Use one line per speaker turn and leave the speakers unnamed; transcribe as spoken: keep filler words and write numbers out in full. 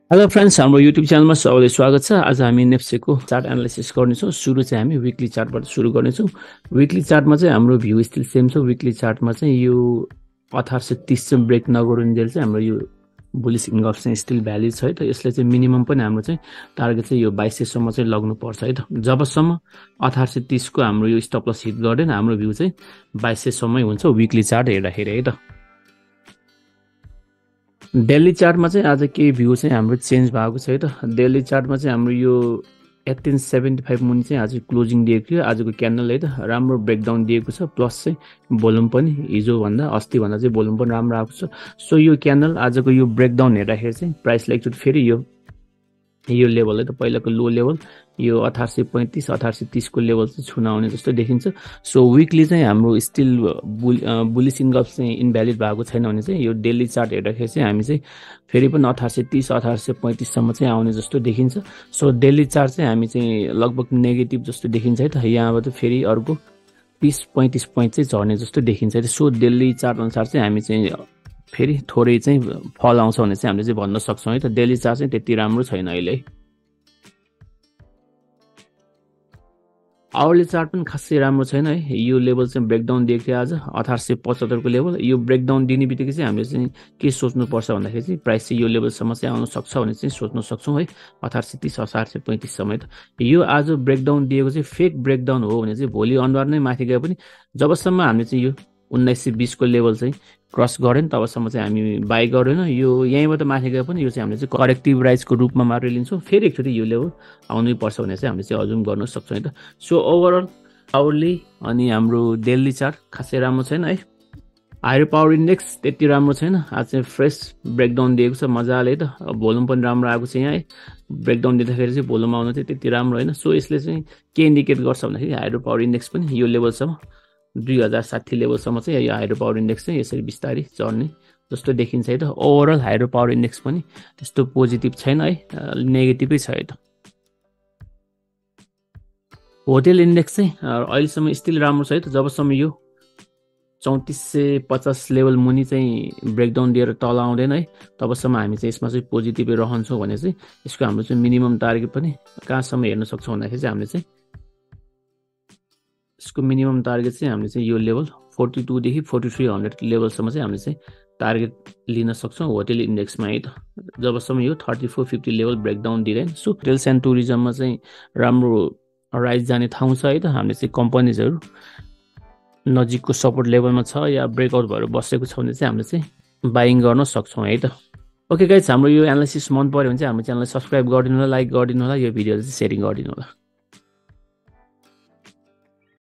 Hello friends, हाम्रो YouTube च्यानलमा सबैलाई स्वागत छ। आज हामी नेप्सेको चार्ट एनालाइसिस गर्नेछौँ। सुरु चाहिँ हामी विकली चार्टबाट सुरु गर्नेछौँ। विकली चार्टमा चाहिँ हाम्रो भ्यू स्टिल सेम छ। विकली चार्टमा चाहिँ यो अठार सय तीस चाहिँ ब्रेक नगरुन्जेल चाहिँ हाम्रो यो बुलिस इन्गल्फ चाहिँ स्टिल भ्यालिड छ है त। यसले चाहिँ मिनिमम पनि हाम्रो चाहिँ टार्गेट चाहिँ यो बाइस सयसम्म चाहिँ लग्नुपर्छ है त। जबसम्म अठार सय तीसको हाम्रो यो स्टप लस हिट गर्दैन हाम्रो भ्यू चाहिँ बाइस सयसम्मै हुन्छ विकली चार्ट हेर्दाखेरि है त। डेली चार्टमा चाहिँ आज केही भ्यू चाहिँ हाम्रो चेन्ज भएको छ है त। डेली चार्टमा चाहिँ हाम्रो यो एट्टिन सेभेन्टी फाइभ मुनि चाहिँ आज क्लोजिङ दिएको थियो। आजको क्यान्डल है त राम्रो ब्रेकडाउन दिएको छ। प्लस चाहिँ भोल्युम पनि हिजोभन्दा अस्तिभन्दा चाहिँ भोल्युम पनि राम्रो आएको छ। सो यो क्यान्डल आजको यो ब्रेकडाउन हेर्दाखेरि चाहिँ प्राइसलाई एकचोटि फेरि यो यो लेभल है त पहिलाको लो लेभल यो अठार सय पैँतिस अठार सय तीसको लेभल चाहिँ छुन आउने जस्तो देखिन्छ। सो विकली चाहिँ हाम्रो स्टिल बुल बुलिस इन्गल्फ चाहिँ इनभ्यालिड भएको छैन भने चाहिँ यो डेली चार्ट हेर्दाखेरि चाहिँ हामी चाहिँ फेरि पनि अठार सय तीस अठार सय पैँतिससम्म चाहिँ आउने जस्तो देखिन्छ। सो डेली चार्ट चाहिँ हामी चाहिँ लगभग नेगेटिभ जस्तो देखिन्छ है त। यहाँबाट फेरि अर्को तिस पैँतिस पोइन्ट चाहिँ झर्ने जस्तो देखिन्छ है त। सो डेली चार्ट अनुसार चाहिँ हामी चाहिँ फेरि थोरै चाहिँ फल आउँछ भने चाहिँ हामीले चाहिँ भन्न सक्छौँ है त। डेली चार्ट चाहिँ त्यति राम्रो छैन अहिले है। आवरली चार्ट पनि खासै राम्रो छैन है। यो लेभल चाहिँ ब्रेकडाउन दिएको थियो आज अठार सय पचहत्तरको लेभल। यो ब्रेकडाउन दिने बित्तिकै चाहिँ हामीले चाहिँ के सोच्नुपर्छ भन्दाखेरि चाहिँ प्राइस चाहिँ यो लेभलसम्म चाहिँ आउन सक्छ भने चाहिँ सोच्न सक्छौँ है। अठार सय तीस अठार सय पैँतिससम्म है त। यो आज ब्रेकडाउन दिएको चाहिँ फेक ब्रेकडाउन हो भने चाहिँ भोलि अनुहार नै माथि गए पनि जबसम्म हामीले चाहिँ यो उन्नाइस सय बिसको लेभल चाहिँ क्रस गरेन तबसम्म चाहिँ हामी बाई गरेन। यो यहीँबाट माथि गए पनि यो चाहिँ हामीले चाहिँ करेक्टिभ राइजको रूपमा मात्र लिन्छौँ। फेरि एकचोटि यो लेभल आउनै पर्छ भने चाहिँ हामीले चाहिँ अजुम गर्न सक्छौँ है त। सो ओभरअल आवरली अनि हाम्रो डेली चार्ट खासै राम्रो छैन है। हायर पावर इन्डेक्स त्यति राम्रो छैन। आज चाहिँ फ्रेस ब्रेकडाउन दिएको छ मजाले है त। भोल्युम पनि राम्रो आएको छ यहाँ है। ब्रेकडाउन दिँदाखेरि चाहिँ भोल्युम आउनु चाहिँ त्यति राम्रो होइन। सो यसले चाहिँ के इन्डिकेट गर्छ भन्दाखेरि हायर पावर इन्डेक्स पनि यो लेभलसम्म दुई हजार साठी लेभलसम्म चाहिँ यो हाइड्रो पावर इन्डेक्स चाहिँ यसरी बिस्तारै चढ्ने जस्तो देखिन्छ है त। ओभरअल हाइड्रो पावर इन्डेक्स पनि त्यस्तो पोजिटिभ छैन है, नेगेटिभै छ है त। होटेल इन्डेक्स चाहिँ अहिलेसम्म स्टिल राम्रो छ है त। जबसम्म यो चौतिस सय पचास लेभल मुनि चाहिँ ब्रेकडाउन दिएर तल आउँदैन है तबसम्म हामी चाहिँ यसमा चाहिँ पोजिटिभै रहन्छौँ भने चाहिँ यसको हाम्रो चाहिँ मिनिमम टार्गेट पनि कहाँसम्म हेर्न सक्छौँ भन्दाखेरि चाहिँ हामीले चाहिँ यसको मिनिमम टार्गेट चाहिँ हामीले चाहिँ यो लेभल फोर्टी टूदेखि फोर्टी थ्री हन्ड्रेड लेभलसम्म चाहिँ हामीले चाहिँ टार्गेट लिन सक्छौँ होटेल इन्डेक्समा है त। जबसम्म यो thirty four fifty level breakdown दिँदैन। सो होटेल्स एन्ड टुरिज्ममा चाहिँ राम्रो राइज जाने ठाउँ छ है त। हामीले चाहिँ कम्पनीजहरू नजिकको सपोर्ट लेभलमा छ या ब्रेकआउट भएर बसेको छ भने चाहिँ हामीले चाहिँ बाइङ गर्न सक्छौँ है त। ओके गाइज, हाम्रो यो एनालाइसिस मन पऱ्यो भने चाहिँ हाम्रो च्यानललाई सब्सक्राइब गरिदिनु होला, लाइक गरिदिनु होला, यो भिडियोलाई चाहिँ सेयरिङ गरिदिनु होला।